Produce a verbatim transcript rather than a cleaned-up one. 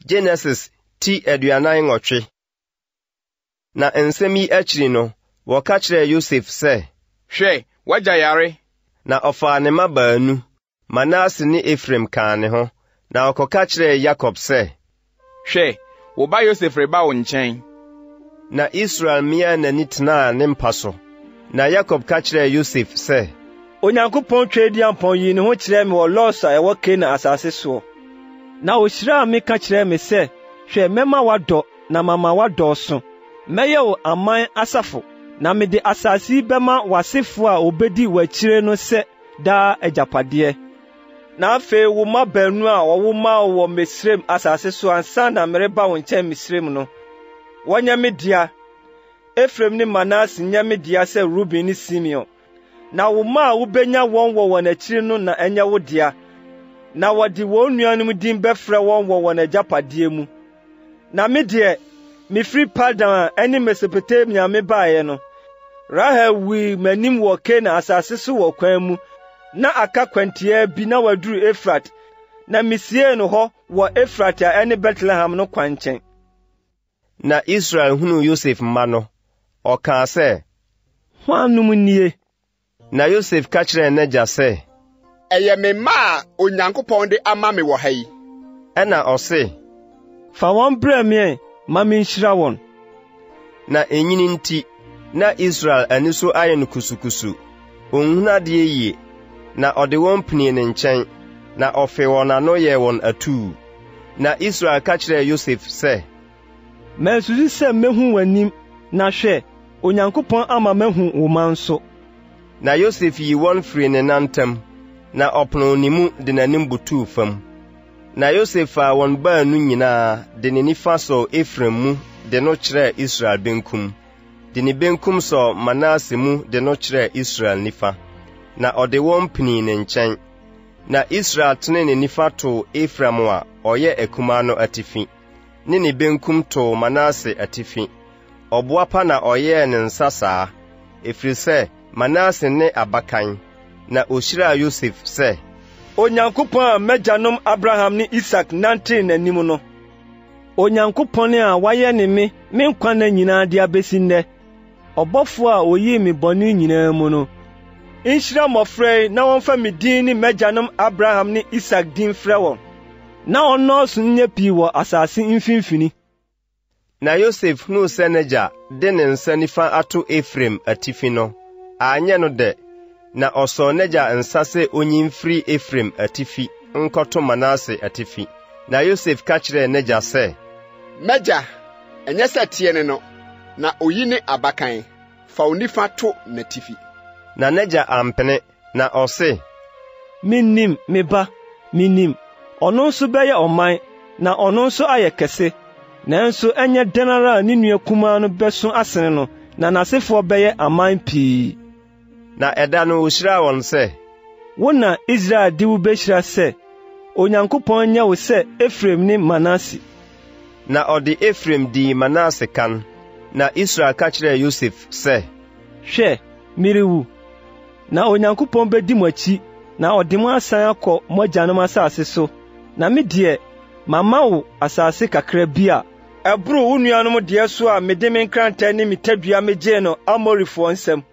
Genesis ti aduanan nwɔtwe. Na nsɛm yi akyi no, wɔka kyerɛ Yosef sɛ, hwɛ, wagya yare. Na ɔfaa ne mma baanu, Manase ne Efraim kaa ne ho, na ɔkɔka kyerɛ Yakob sɛ, hwɛ, wo ba Yosef reba wo nkyɛn. Na Israel mia n'ani tenaa ne mpa so. Na Yakob ka kyerɛ Yosef sɛ, Onyankopɔn twɛdi ampɔn yi ne ho kyerɛ me wɔ Los a ɛwɔ Kana asase so. Na ohyira me ka kyerɛ me sɛ, hwɛ, mɛma wadɔ na mama wadɔɔso. Mɛyɛ wo aman asafo, na mede asase yi bɛma wasefo a obedi w'akyire no sɛ daa agyapadeɛ. Na afei wo mma baanu a wɔwo ma wɔ Misraim asase so ansa na mereba wo nkyɛn Misraim no, wɔnyɛ me dea. Efraim ne Manase nyɛ me dea sɛ Ruben ne Simeon. Na wo ma a wobenya wɔn wɔ wɔn akyiri no na ɛnyɛ wo dea. Na wɔde wɔn nuanom din bɛfrɛ wɔn wɔ wɔn agyapadeɛ mu. Na me deɛ, mifiri Padan a ɛne Mesopotamia me baeɛ no, Rahel wui m'anim wɔ Kana asase so wɔ kwan mu, na aka kwantia bi na waduru Efrat, na misie no hɔ wɔ Efrat a ɛne Bethlehem no kwankyɛn. Na Israel hunu Yosef mma no, ɔkaa sɛ, hwannom nie? Na Yosef ka kyerɛ n'agya sɛ, ɛyɛ me mma a Onyankopɔn de ama me wɔ ha yi. Ɛna ɔse, fa wɔn brɛ me, ma menhyira wɔn. Na enyini nti, na Israel ani so ayɛ no kusukusu, onhunu adeɛ yie, na ɔde wɔn pini ne nkyɛn, na ɔfe wɔn ano yɛ wɔn atuu. Na Israel ka kyerɛ Yosef sɛ, mansusu sɛ mehu w'anim, na hwɛ, Onyankopɔn ama mehu wo ma nso. Na Yosef yi wɔn firi ne nantam, na ɔpono ne mu de n'anim butuu fam. Na Yosef faa wɔn baanu nyinaa de ne nifa sɔ Efraim mu de no kyerɛ Israel benkum, de ne benkum sɔ Manase mu de no kyerɛ Israel nifa, na ɔde wɔn pini ne nkyɛn. Na Israel tene ne nifa to Efraim a ɔyɛ akuma no atifi, ne ne benkum to Manase atifi. Ɔboa pa na ɔyɛɛ ne nsa saa, ɛfiri sɛ Manase ne abakan, na ohyira Yosef sɛ, Onyankopɔn a m'agyanom Abraham ne Isak nante n'anim no, Onyankopɔn a wayɛ ne me, me nkwa na nyinaa de abesi nnɛ, ɔbɔfo a oyii me bɔne nyinaa mu no, nhyira mmɔfra yi na wɔmfa me din ne m'agyanom Abraham ne Isak din frɛ wɔn, na ɔnnɔɔso nyɛ pii wɔ asase mfimfini. Na Yosef hunu sɛ n'agya de ne nsa nifa ato Efraim atifi no, anyɛ no dɛ, na ɔsɔ n'agya nsa sɛ onyimfiri Efraim atifi nkɔto Manase atifi. Na Yosef ka kyerɛ n'agya sɛ, M'agya, ɛnyɛ sɛ tie ne no, na oyi ne abakan, fa wo nifa to n'atifi. Na n'agya ampene, na ɔse, Minnim, me ba, minnim, ɔno nso bɛyɛ ɔman, na ɔno nso ayɛ kɛse, nanso ɛnyɛ dɛnara a ne nua kumaa no bɛso asene no, na n'asefoɔ bɛyɛ aman pii. Na ɛda no ohyira wɔn sɛ, wo na Israel de wo behyira sɛ, Onyankopɔn nyɛ wo sɛ Efraim ne Manase. Na ɔde Efraim di Manase kan. Na Israel ka kyerɛ Yosef sɛ, hwɛ, merewu, na Onyankopɔn bedi mo akyi, na ɔde mo asan akɔ mo agyanom asase so, na me deɛ, mama wo asase kakra bi a, ɛboro wo nuanom deɛ so a mede me nkrantɛ ne me tadua megye no Amorifoɔ nsɛm.